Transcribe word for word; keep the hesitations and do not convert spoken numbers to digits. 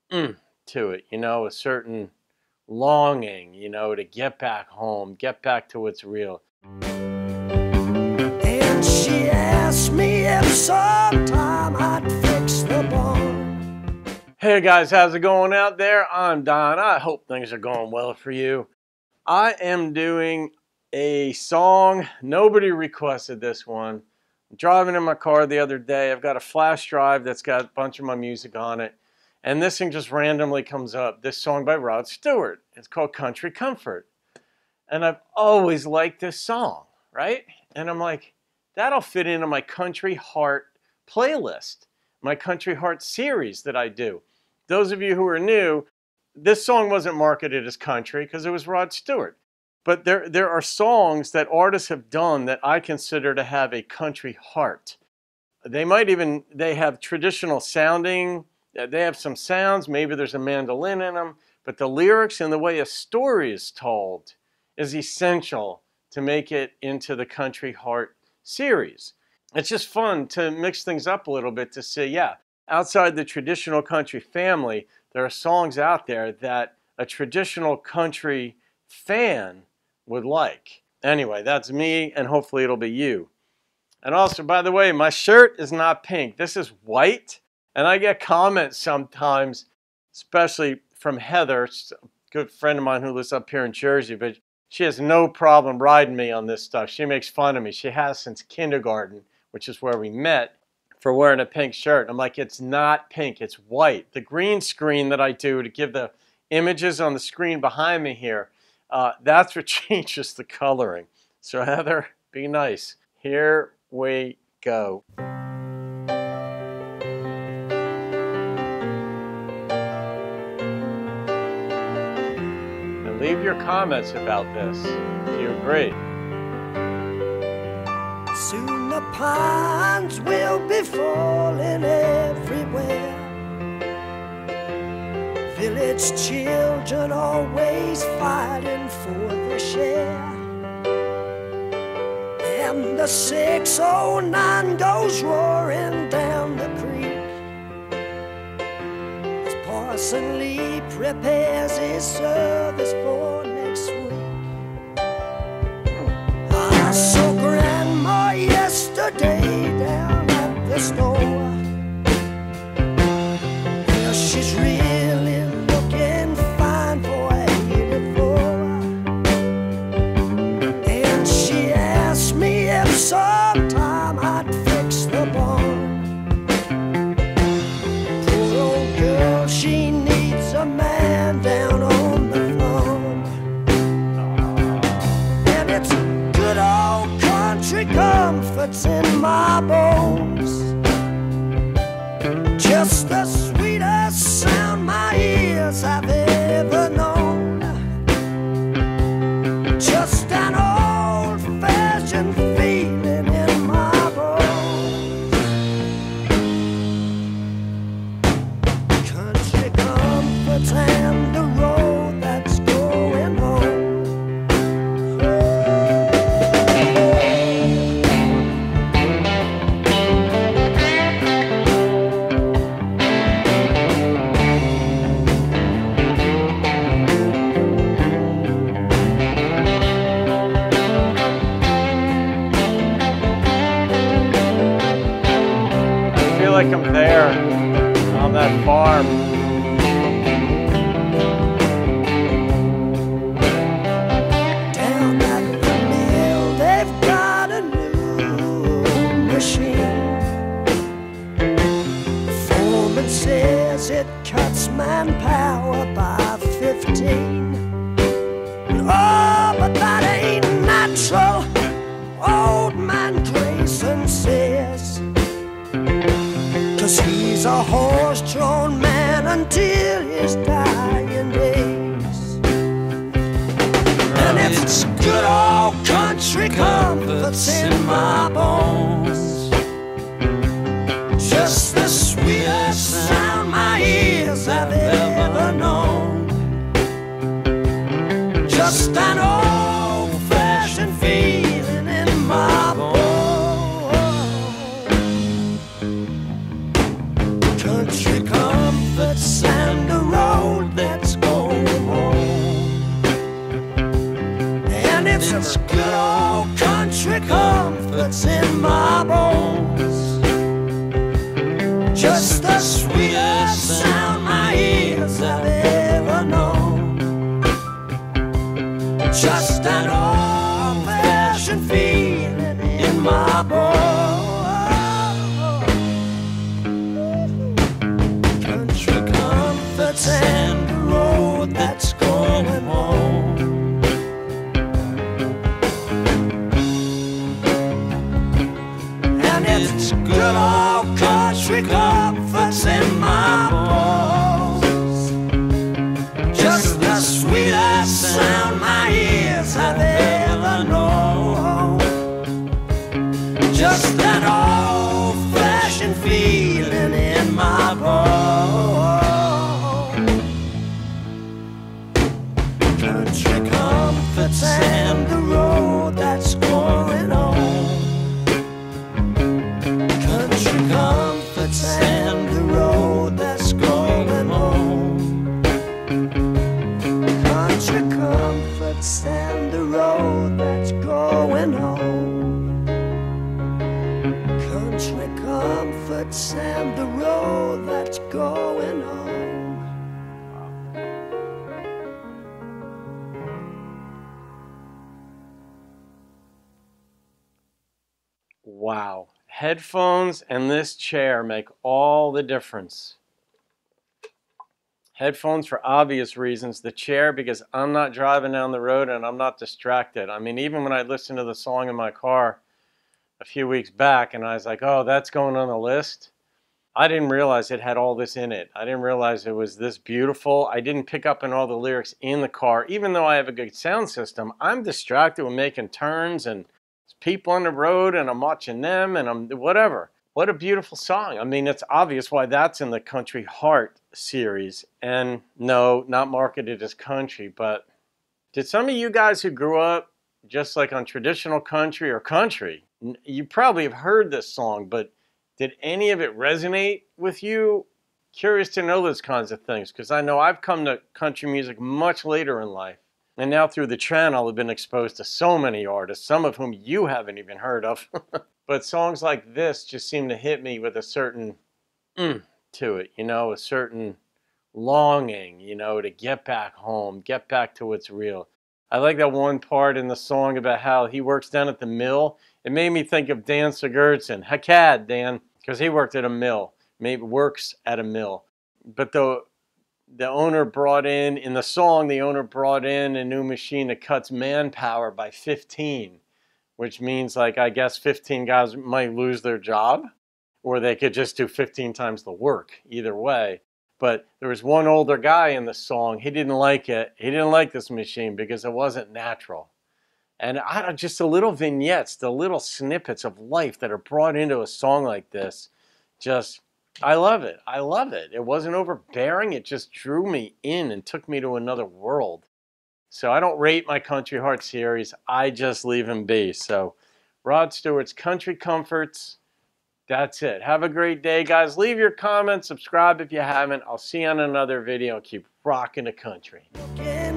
mm to it, you know, a certain longing, you know, to get back home, get back to what's real. And she asked me if sometime I'd fix the barn. Hey guys, how's it going out there? I'm Don. I hope things are going well for you. I am doing a song. Nobody requested this one. I'm driving in my car the other day. I've got a flash drive that's got a bunch of my music on it. And this thing just randomly comes up. This song by Rod Stewart. It's called Country Comfort. And I've always liked this song, right? And I'm like, that'll fit into my Country Heart playlist, my Country Heart series that I do. Those of you who are new, this song wasn't marketed as country because it was Rod Stewart. But there, there are songs that artists have done that I consider to have a country heart. They might even, they have traditional sounding, they have some sounds, maybe there's a mandolin in them, but the lyrics and the way a story is told is essential to make it into the Country Heart series. It's just fun to mix things up a little bit to say, yeah, outside the traditional country family, there are songs out there that a traditional country fan would like. Anyway, that's me, and hopefully it'll be you. And also, by the way, my shirt is not pink. This is white, and I get comments sometimes, especially from Heather, a good friend of mine who lives up here in Jersey, but she has no problem riding me on this stuff. She makes fun of me. She has since kindergarten, which is where we met, for wearing a pink shirt. I'm like, it's not pink, it's white. The green screen that I do to give the images on the screen behind me here, uh, that's what changes the coloring. So Heather, be nice. Here we go. And leave your comments about this if you agree. Soon the pines will be falling everywhere. Village children always fighting for their share. And the six oh nine goes roaring down the creek as Parson Lee prepares his service for next week. I saw Grandma yesterday down at the store. Yeah, she's really looking fine for eighty-four. And she asked me if sometime I'd fix the barn. Poor old girl, she needs a man down on the farm. And it's good old country comforts in my bones. Just the sweetest sound my ears have ever known. Just an old-fashioned feeling in my bones. Country comforts and the road that's going home. I feel like I'm there on that farm. Down at the mill, they've got a new machine. Foreman says it cuts manpower by fifteen. Oh, but that ain't natural, old man Grayson says. 'Cause he's a horse-drawn man until his dying days. And it's good old country comforts in my bones. Just the sweetest sound my ears have ever known. Just an old-fashioned feeling in my bones. Country comforts and the road that's going home. And it's good old country comforts in my bones. Just the sweetest sound my ears have ever known. Just an old-fashioned feeling in my bones. Country comforts and the road that's going home. And it's good old country comforts in my bones. Just the sweetest sound my ears have ever known. Just that old-fashioned feeling in my bones. Country comforts and the road that's going on. Country comforts and the road that's going home. Country comforts and the road that's going home. Country comforts and the road that's going home. Wow. Headphones and this chair make all the difference. Headphones for obvious reasons. The chair because I'm not driving down the road and I'm not distracted. I mean, even when I listened to the song in my car a few weeks back and I was like, oh, that's going on the list. I didn't realize it had all this in it. I didn't realize it was this beautiful. I didn't pick up on all the lyrics in the car. Even though I have a good sound system, I'm distracted with making turns and people on the road and I'm watching them and I'm whatever. What a beautiful song. I mean, it's obvious why that's in the Country Heart series. And no, not marketed as country, but did some of you guys who grew up just like on traditional country or country, you probably have heard this song, but did any of it resonate with you? Curious to know those kinds of things, because I know I've come to country music much later in life. And now through the channel, I've been exposed to so many artists, some of whom you haven't even heard of. But songs like this just seem to hit me with a certain mm to it, you know, a certain longing, you know, to get back home, get back to what's real. I like that one part in the song about how he works down at the mill. It made me think of Dan Sigurdsson. Hackad, Dan, because he worked at a mill, maybe works at a mill. But the The owner brought in, in the song, the owner brought in a new machine that cuts manpower by fifteen, which means, like, I guess fifteen guys might lose their job, or they could just do fifteen times the work, either way. But there was one older guy in the song, he didn't like it. He didn't like this machine because it wasn't natural. And I don't, just the little vignettes, the little snippets of life that are brought into a song like this, just... I love it. I love it. It wasn't overbearing. It just drew me in and took me to another world. So I don't rate my Country Heart series. I just leave him be. So Rod Stewart's Country Comforts. That's it. Have a great day, guys. Leave your comments. Subscribe if you haven't. I'll see you on another video. Keep rocking the country. Yeah.